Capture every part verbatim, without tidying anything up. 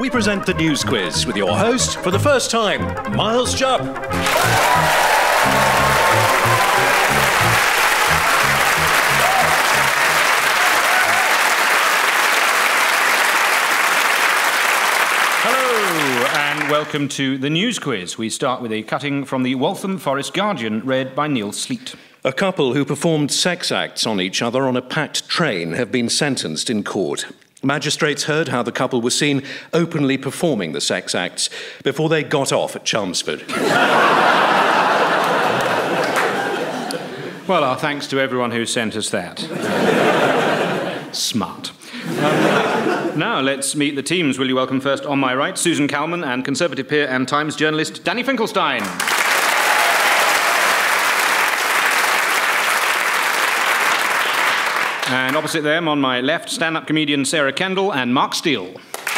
we present the news quiz with your host, for the first time, Miles Jupp. Welcome to the news quiz. We start with a cutting from the Waltham Forest Guardian, read by Neil Sleet. A couple who performed sex acts on each other on a packed train have been sentenced in court. Magistrates heard how the couple were seen openly performing the sex acts before they got off at Chelmsford. Well, our thanks to everyone who sent us that. Smart. Um, now, let's meet the teams. Will you welcome first, on my right, Susan Calman and Conservative peer and Times journalist Danny Finkelstein. And opposite them, on my left, stand-up comedian Sarah Kendall and Mark Steele.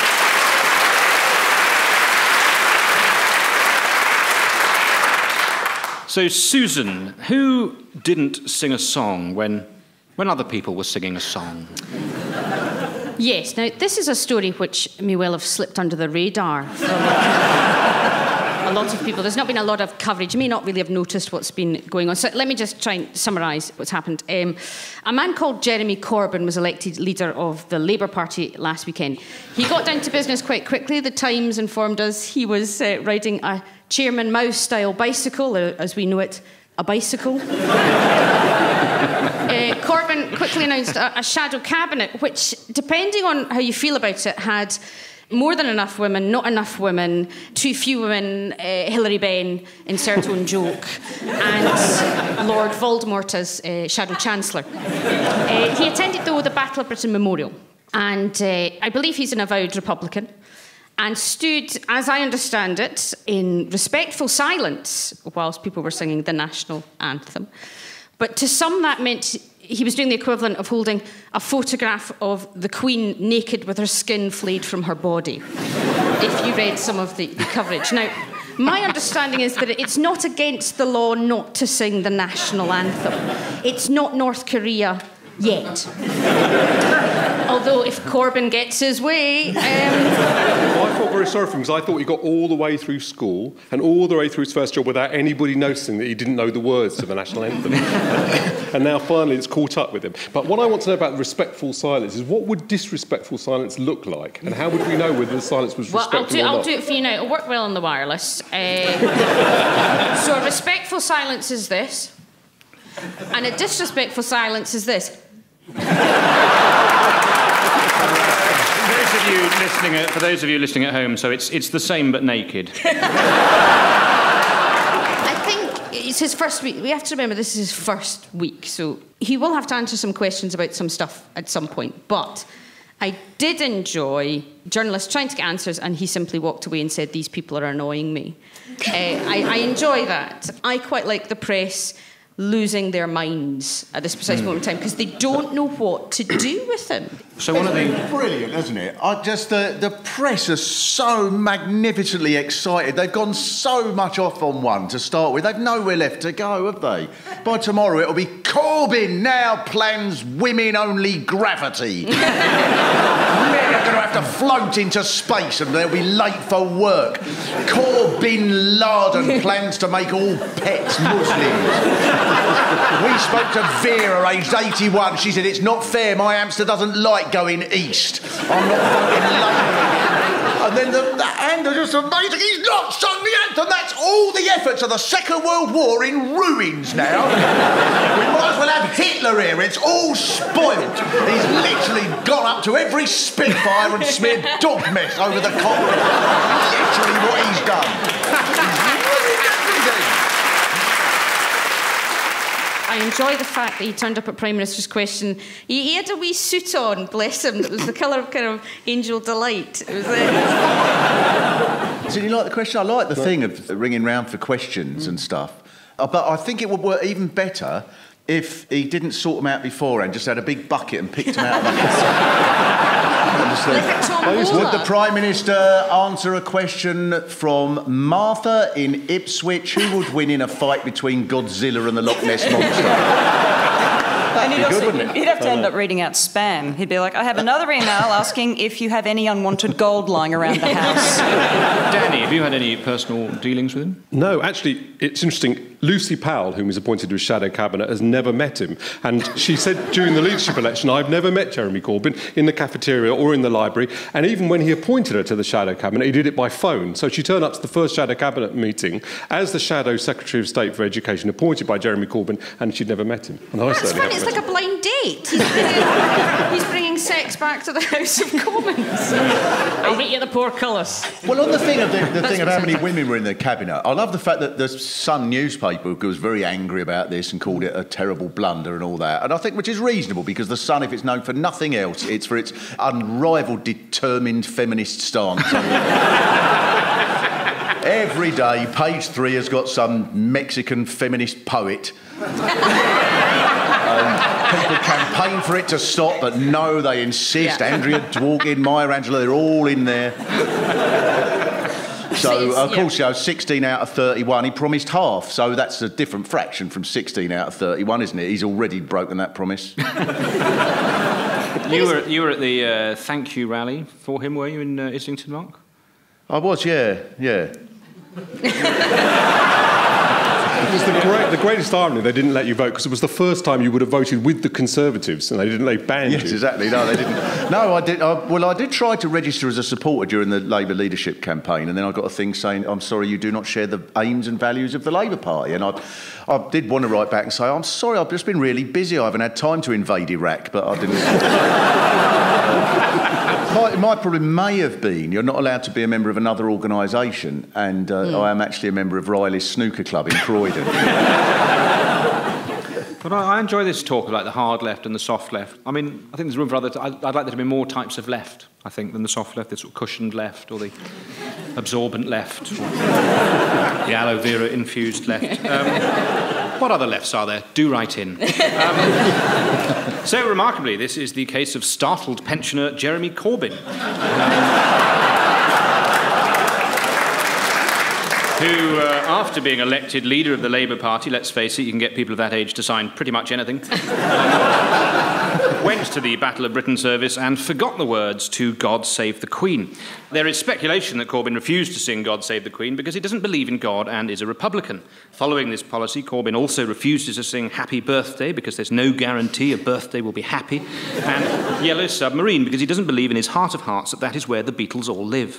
So, Susan, who didn't sing a song when, when other people were singing a song? Yes, now this is a story which may well have slipped under the radar for a lot of people. There's not been a lot of coverage. You may not really have noticed what's been going on. So let me just try and summarise what's happened. Um, a man called Jeremy Corbyn was elected leader of the Labour Party last weekend. He got down to business quite quickly. The Times informed us he was uh, riding a Chairman Mao-style bicycle, uh, as we know it, a bicycle. Uh, Corbyn quickly announced a, a shadow cabinet, which, depending on how you feel about it, had more than enough women, not enough women, too few women, uh, Hilary Benn, insert own joke, and Lord Voldemort as uh, Shadow Chancellor. Uh, he attended, though, the Battle of Britain Memorial, and uh, I believe he's an avowed Republican, and stood, as I understand it, in respectful silence whilst people were singing the national anthem. But to some, that meant he was doing the equivalent of holding a photograph of the Queen naked with her skin flayed from her body, if you read some of the, the coverage. Now, my understanding is that it's not against the law not to sing the national anthem. It's not North Korea yet. Although, if Corbyn gets his way... Um... I felt very sorry for him, because I thought he got all the way through school and all the way through his first job without anybody noticing that he didn't know the words to the national anthem. And now, finally, it's caught up with him. But what I want to know about respectful silence is, what would disrespectful silence look like? And how would we know whether the silence was well, respectful I'll do, or not? I'll do it for you now. It'll work well on the wireless. Uh, so a respectful silence is this, and a disrespectful silence is this. For those of you listening at, for those of you listening at home, so it's it's the same but naked. I think it's his first week. We have to remember this is his first week, so he will have to answer some questions about some stuff at some point. But I did enjoy journalists trying to get answers, and he simply walked away and said, "These people are annoying me." uh, I, I enjoy that. I quite like the press losing their minds at this precise mm. moment in time, because they don't know what to do with him. So one of the brilliant, isn't it? I just the the press are so magnificently excited. They've gone so much off on one to start with. They've nowhere left to go, have they? By tomorrow it'll be Corbyn now plans women-only gravity. Men are going to have to float into space and they'll be late for work. Corbyn Laden plans to make all pets Muslims. We spoke to Vera, aged eighty-one. She said, "It's not fair. My hamster doesn't like going east. I'm not voting Labour." And then the, the and are just amazing. He's not sung the anthem. That's all the efforts of the Second World War in ruins now. We might as well have Hitler here. It's all spoilt. He's literally gone up to every Spitfire and smeared dog mess over the cockpit. Literally what he's done. I enjoy the fact that he turned up at Prime Minister's question. He, he had a wee suit on, bless him. It was the colour of kind of angel delight. It was it. So you like the question? I like the thing of ringing round for questions mm. and stuff. Uh, but I think it would work even better if he didn't sort them out beforehand, just had a big bucket and picked them out of the Would the Prime Minister answer a question from Martha in Ipswich? Who would win in a fight between Godzilla and the Loch Ness Monster? And he'd, Be good, also, wouldn't it? he'd have to end up reading out spam. He'd be like, I have another email asking if you have any unwanted gold lying around the house. Danny, have you had any personal dealings with him? No, actually, it's interesting. Lucy Powell, whom was appointed to his shadow cabinet, has never met him. And she said during the leadership election, I've never met Jeremy Corbyn in the cafeteria or in the library. And even when he appointed her to the shadow cabinet, he did it by phone. So she turned up to the first shadow cabinet meeting as the shadow Secretary of State for Education, appointed by Jeremy Corbyn, and she'd never met him. And I That's certainly fun. haven't It's met like a blind date. He's bringing, he's bringing sex back to the House of Commons. I'll meet you at the portcullis. Well, on the thing of the, the That's thing of how many fantastic. women were in the cabinet, I love the fact that the Sun newspaper was very angry about this and called it a terrible blunder and all that. And I think which is reasonable because the Sun, if it's known for nothing else, it's for its unrivalled, determined feminist stance. Every day, page three has got some Mexican feminist poet. Um, people campaign for it to stop, but no, they insist. Yeah. Andrea Dworkin, Maya Angelou, they're all in there. So, It's- of yeah. course, you know, sixteen out of thirty-one, he promised half. So that's a different fraction from sixteen out of thirty-one, isn't it? He's already broken that promise. You were, you were at the uh, thank you rally for him, were you, in uh, Islington, Mark? I was, yeah, yeah. It was the, great, the greatest irony they didn't let you vote because it was the first time you would have voted with the Conservatives and they didn't, they banned Yes, you. exactly. No, they didn't. No, I did. I, well, I did try to register as a supporter during the Labour leadership campaign, and then I got a thing saying, "I'm sorry, you do not share the aims and values of the Labour Party." And I, I did want to write back and say, "I'm sorry, I've just been really busy. I haven't had time to invade Iraq," but I didn't. my, my problem may have been you're not allowed to be a member of another organisation, and uh, mm. I am actually a member of Riley's snooker club in Croydon. But I, I enjoy this talk about the hard left and the soft left. I mean, I think there's room for other... T- I'd, I'd like there to be more types of left, I think, than the soft left, the sort of cushioned left, or the absorbent left, or the aloe vera-infused left. Um, what other lefts are there? Do write in. Um, so, remarkably, this is the case of startled pensioner Jeremy Corbyn. Um, who, uh, after being elected leader of the Labour Party, let's face it, you can get people of that age to sign pretty much anything, um, went to the Battle of Britain service and forgot the words to God Save the Queen. There is speculation that Corbyn refused to sing God Save the Queen because he doesn't believe in God and is a Republican. Following this policy, Corbyn also refuses to sing Happy Birthday because there's no guarantee a birthday will be happy, and Yellow Submarine because he doesn't believe in his heart of hearts that that is where the Beatles all live.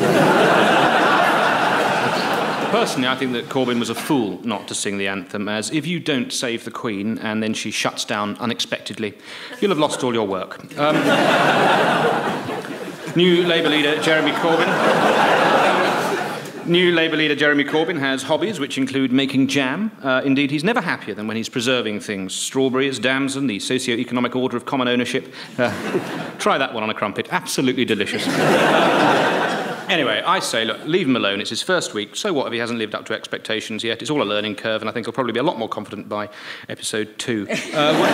Personally, I think that Corbyn was a fool not to sing the anthem, as if you don't save the Queen and then she shuts down unexpectedly, you'll have lost all your work. Um, new Labour leader Jeremy Corbyn. New Labour leader Jeremy Corbyn has hobbies which include making jam. Uh, indeed, he's never happier than when he's preserving things. Strawberries, damson, the socio-economic order of common ownership. Uh, try that one on a crumpet. Absolutely delicious. Anyway, I say, look, leave him alone. It's his first week. So what if he hasn't lived up to expectations yet? It's all a learning curve, and I think he'll probably be a lot more confident by episode two. Uh, what...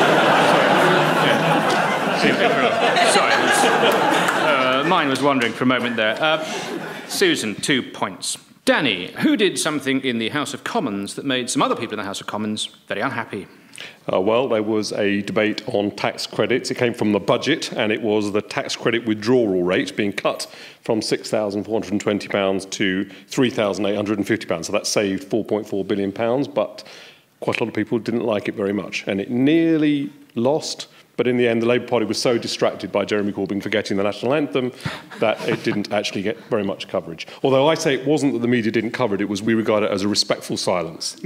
Sorry. Yeah. Sorry. Uh, mine was wandering for a moment there. Uh, Susan, two points. Danny, who did something in the House of Commons that made some other people in the House of Commons very unhappy? Uh, well, there was a debate on tax credits. It came from the budget, and it was the tax credit withdrawal rate being cut from six thousand four hundred twenty pounds to three thousand eight hundred fifty pounds. So that saved four point four billion pounds, but quite a lot of people didn't like it very much. And it nearly lost, but in the end, the Labour Party was so distracted by Jeremy Corbyn forgetting the national anthem that it didn't actually get very much coverage. Although I say it wasn't that the media didn't cover it, it was we regard it as a respectful silence.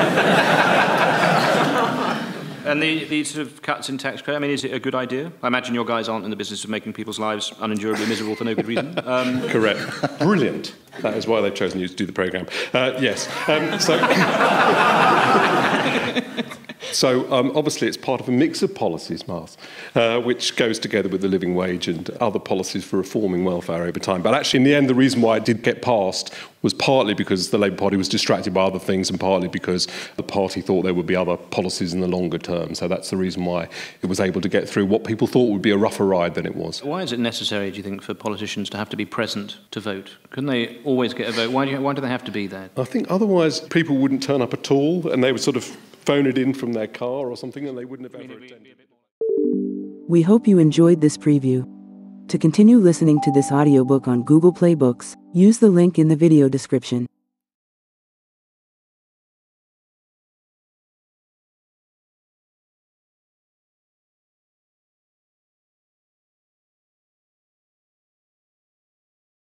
And the, the sort of cuts in tax credit, I mean, is it a good idea? I imagine your guys aren't in the business of making people's lives unendurably miserable for no good reason. Um, Correct. Brilliant. That is why they've chosen you to do the programme. Uh, yes. Um, so... So, um, obviously, it's part of a mix of policies, Miles, uh, which goes together with the living wage and other policies for reforming welfare over time. But actually, in the end, the reason why it did get passed was partly because the Labour Party was distracted by other things and partly because the party thought there would be other policies in the longer term. So that's the reason why it was able to get through what people thought would be a rougher ride than it was. Why is it necessary, do you think, for politicians to have to be present to vote? Couldn't they always get a vote? Why do, you, why do they have to be there? I think otherwise people wouldn't turn up at all and they would sort of phone it in from their car or something, and they wouldn't have ever attended. We hope you enjoyed this preview. To continue listening to this audiobook on Google Play Books, use the link in the video description.